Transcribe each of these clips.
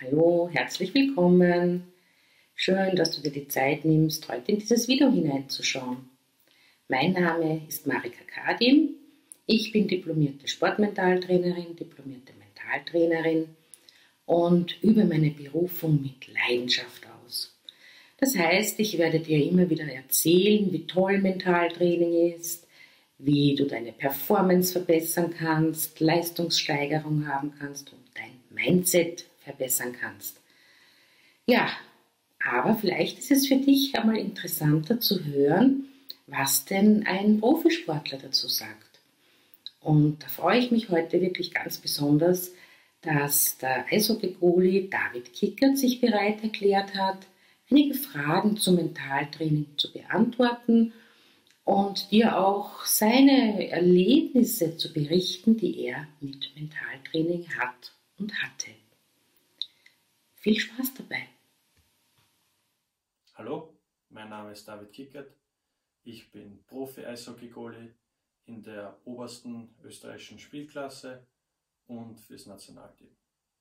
Hallo, herzlich willkommen. Schön, dass du dir die Zeit nimmst, heute in dieses Video hineinzuschauen. Mein Name ist Marika Kadim. Ich bin diplomierte Sportmentaltrainerin, diplomierte Mentaltrainerin und übe meine Berufung mit Leidenschaft aus. Das heißt, ich werde dir immer wieder erzählen, wie toll Mentaltraining ist, wie du deine Performance verbessern kannst, Leistungssteigerung haben kannst und dein Mindset verbessern kannst. Ja, aber vielleicht ist es für dich einmal interessanter zu hören, was denn ein Profisportler dazu sagt. Und da freue ich mich heute wirklich ganz besonders, dass der Eishockey-Goalie David Kickert sich bereit erklärt hat, einige Fragen zum Mentaltraining zu beantworten und dir auch seine Erlebnisse zu berichten, die er mit Mentaltraining hat und hatte. Viel Spaß dabei! Hallo, mein Name ist David Kickert. Ich bin Profi-Eishockey-Goalie in der obersten österreichischen Spielklasse und fürs Nationalteam.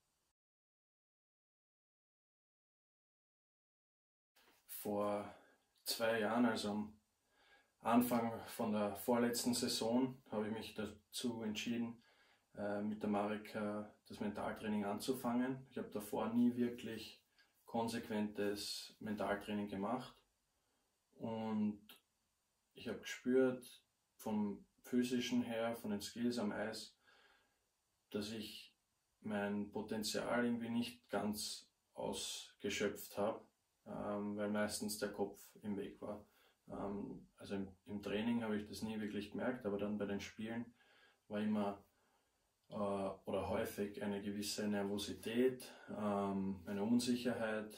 Vor 2 Jahren, also am Anfang von der vorletzten Saison, habe ich mich dazu entschieden, mit der Marika das Mentaltraining anzufangen. Ich habe davor nie wirklich konsequentes Mentaltraining gemacht und ich habe gespürt, vom physischen her, von den Skills am Eis, dass ich mein Potenzial irgendwie nicht ganz ausgeschöpft habe, weil meistens der Kopf im Weg war. Also im Training habe ich das nie wirklich gemerkt, aber dann bei den Spielen war immer oder häufig eine gewisse Nervosität, eine Unsicherheit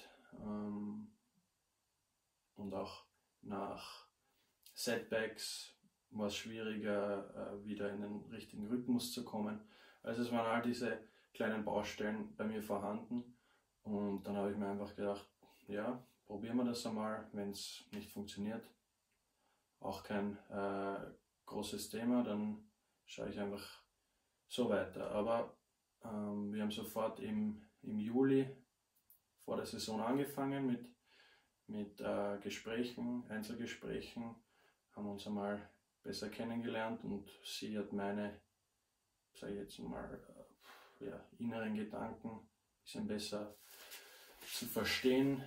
und auch nach Setbacks war es schwieriger, wieder in den richtigen Rhythmus zu kommen. Also es waren all diese kleinen Baustellen bei mir vorhanden und dann habe ich mir einfach gedacht, ja, probieren wir das einmal, wenn es nicht funktioniert. Auch kein großes Thema, dann schaue ich einfach so weiter. Aber wir haben sofort im Juli vor der Saison angefangen mit Gesprächen, Einzelgesprächen, haben uns einmal besser kennengelernt und sie hat meine, sage ich jetzt mal, inneren Gedanken ein bisschen besser zu verstehen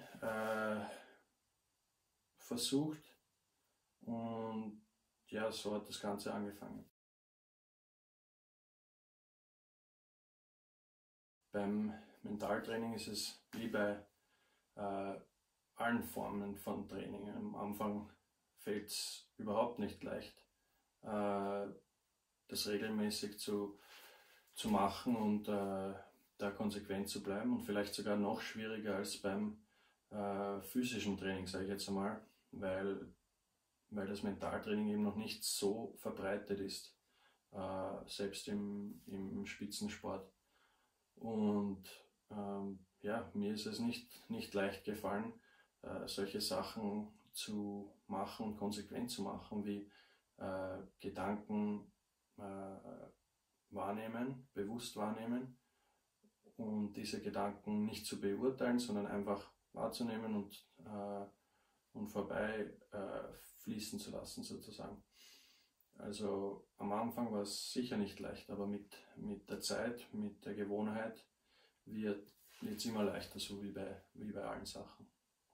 versucht und ja, so hat das Ganze angefangen. Beim Mentaltraining ist es wie bei allen Formen von Training. Am Anfang fällt es überhaupt nicht leicht, das regelmäßig zu machen und da konsequent zu bleiben und vielleicht sogar noch schwieriger als beim physischen Training, sage ich jetzt einmal, weil das Mentaltraining eben noch nicht so verbreitet ist, selbst im Spitzensport. Und ja, mir ist es nicht leicht gefallen, solche Sachen zu machen und konsequent zu machen, wie Gedanken wahrnehmen, bewusst wahrnehmen und diese Gedanken nicht zu beurteilen, sondern einfach wahrzunehmen und vorbei fließen zu lassen sozusagen. Also am Anfang war es sicher nicht leicht, aber mit der Zeit, mit der Gewohnheit wird es immer leichter, so wie bei allen Sachen.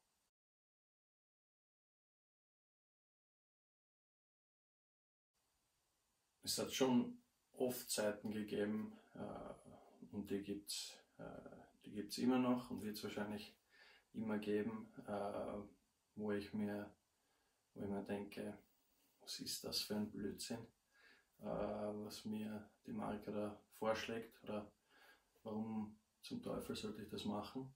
Es hat schon oft Zeiten gegeben und die gibt's immer noch und wird es wahrscheinlich immer geben, wo ich mir denke, was ist das für ein Blödsinn, was mir die Marika da vorschlägt oder warum zum Teufel sollte ich das machen.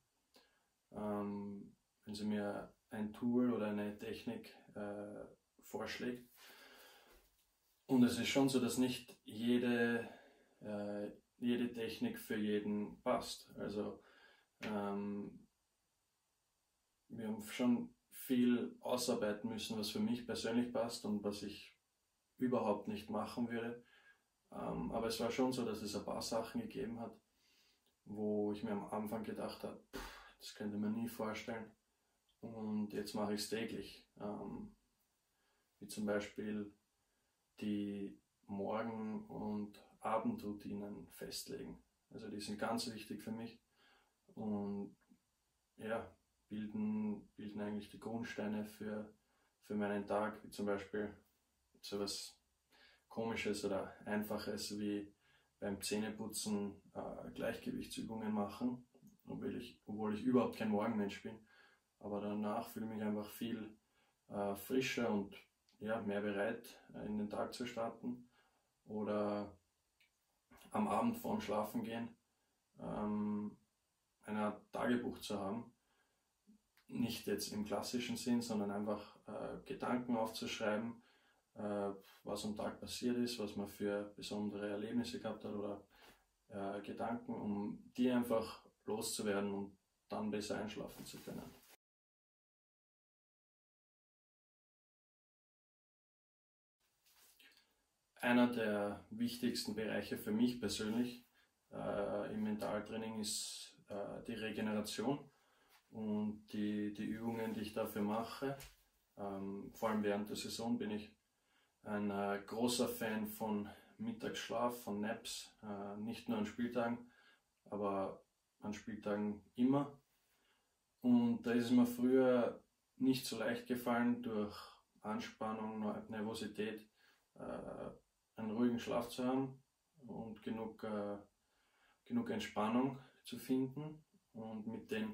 Wenn sie mir ein Tool oder eine Technik vorschlägt. Und es ist schon so, dass nicht jede Technik für jeden passt. Also wir haben schon viel ausarbeiten müssen, was für mich persönlich passt und was ich überhaupt nicht machen würde. Aber es war schon so, dass es ein paar Sachen gegeben hat, wo ich mir am Anfang gedacht habe, das könnte man nie vorstellen. Und jetzt mache ich es täglich. Wie zum Beispiel die Morgen- und Abendroutinen festlegen. Also die sind ganz wichtig für mich und ja, bilden eigentlich die Grundsteine für meinen Tag, wie zum Beispiel sowas Komisches oder Einfaches wie beim Zähneputzen Gleichgewichtsübungen machen, obwohl ich überhaupt kein Morgenmensch bin. Aber danach fühle ich mich einfach viel frischer und ja, mehr bereit, in den Tag zu starten. Oder am Abend vorm Schlafengehen eine Art Tagebuch zu haben. Nicht jetzt im klassischen Sinn, sondern einfach Gedanken aufzuschreiben, was am Tag passiert ist, was man für besondere Erlebnisse gehabt hat oder Gedanken, um die einfach loszuwerden und dann besser einschlafen zu können. Einer der wichtigsten Bereiche für mich persönlich im Mentaltraining ist die Regeneration und die Übungen, die ich dafür mache. Vor allem während der Saison bin ich ein großer Fan von Mittagsschlaf, von Naps, nicht nur an Spieltagen, aber an Spieltagen immer. Und da ist es mir früher nicht so leicht gefallen, durch Anspannung, Nervosität, einen ruhigen Schlaf zu haben und genug Entspannung zu finden. Und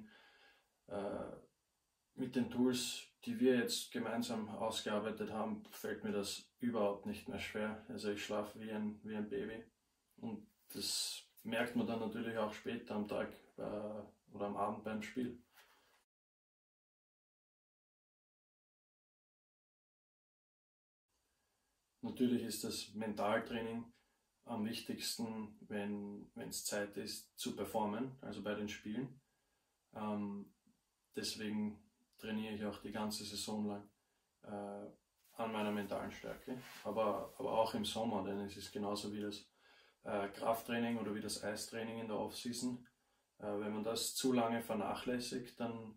mit den Tools, die wir jetzt gemeinsam ausgearbeitet haben, fällt mir das überhaupt nicht mehr schwer. Also ich schlafe wie ein Baby. Und das merkt man dann natürlich auch später am Tag oder am Abend beim Spiel. Natürlich ist das Mentaltraining am wichtigsten, wenn es Zeit ist zu performen, also bei den Spielen. Deswegen trainiere ich auch die ganze Saison lang an meiner mentalen Stärke, aber auch im Sommer, denn es ist genauso wie das Krafttraining oder wie das Eistraining in der Offseason. Wenn man das zu lange vernachlässigt,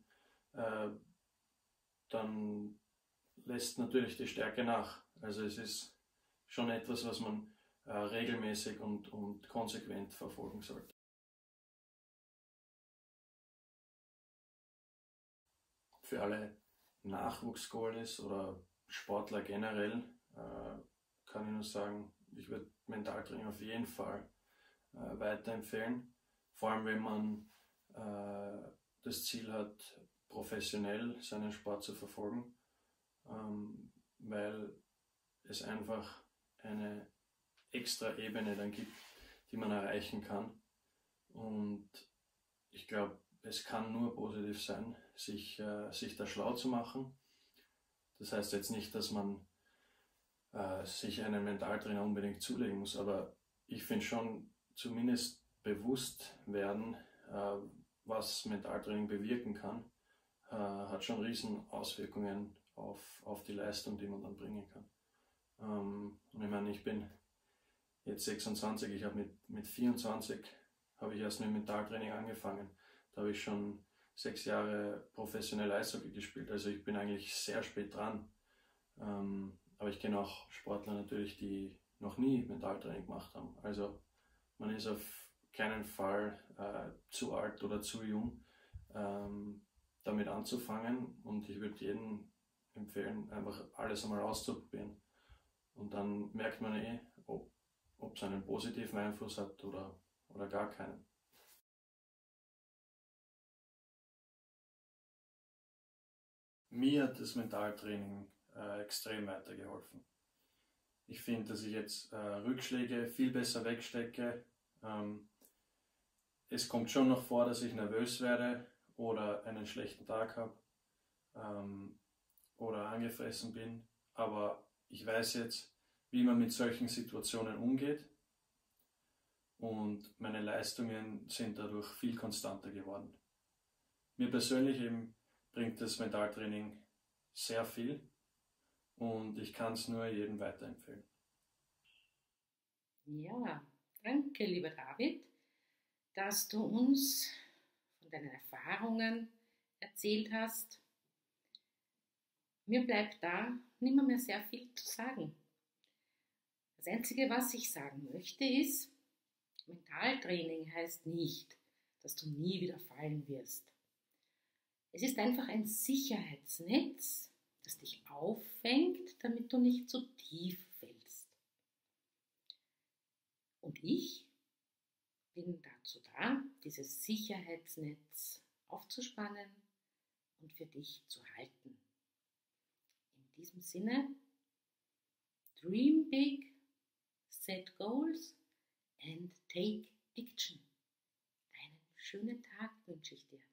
dann lässt natürlich die Stärke nach. Also es ist schon etwas, was man regelmäßig und konsequent verfolgen sollte. Für alle Nachwuchsgoalies oder Sportler generell kann ich nur sagen, ich würde Mentaltraining auf jeden Fall weiterempfehlen. Vor allem, wenn man das Ziel hat, professionell seinen Sport zu verfolgen, weil es einfach eine extra Ebene dann gibt, die man erreichen kann. Und ich glaube, es kann nur positiv sein, sich da schlau zu machen. Das heißt jetzt nicht, dass man sich einen Mentaltrainer unbedingt zulegen muss, aber ich finde schon zumindest bewusst werden, was Mentaltraining bewirken kann, hat schon riesen Auswirkungen auf die Leistung, die man dann bringen kann. Und ich meine, ich bin jetzt 26, ich habe mit 24 habe ich erst mit Mentaltraining angefangen. Da habe ich schon 6 Jahre professionell Eishockey gespielt, also ich bin eigentlich sehr spät dran. Aber ich kenne auch Sportler natürlich, die noch nie Mentaltraining gemacht haben. Also man ist auf keinen Fall zu alt oder zu jung, damit anzufangen. Und ich würde jedem empfehlen, einfach alles einmal auszuprobieren. Und dann merkt man ob es einen positiven Einfluss hat oder gar keinen. Mir hat das Mentaltraining extrem weitergeholfen. Ich finde, dass ich jetzt Rückschläge viel besser wegstecke. Es kommt schon noch vor, dass ich nervös werde oder einen schlechten Tag habe oder angefressen bin. Aber ich weiß jetzt, wie man mit solchen Situationen umgeht. Und meine Leistungen sind dadurch viel konstanter geworden. Mir persönlich eben bringt das Mentaltraining sehr viel und ich kann es nur jedem weiterempfehlen. Ja, danke, lieber David. dass du uns von deinen Erfahrungen erzählt hast. Mir bleibt da nimmer mehr sehr viel zu sagen. Das Einzige, was ich sagen möchte, ist, Mentaltraining heißt nicht, dass du nie wieder fallen wirst. Es ist einfach ein Sicherheitsnetz, das dich auffängt, damit du nicht zu tief fällst. Und ich bin dazu da, dieses Sicherheitsnetz aufzuspannen und für dich zu halten. In diesem Sinne, dream big, set goals and take action. Einen schönen Tag wünsche ich dir.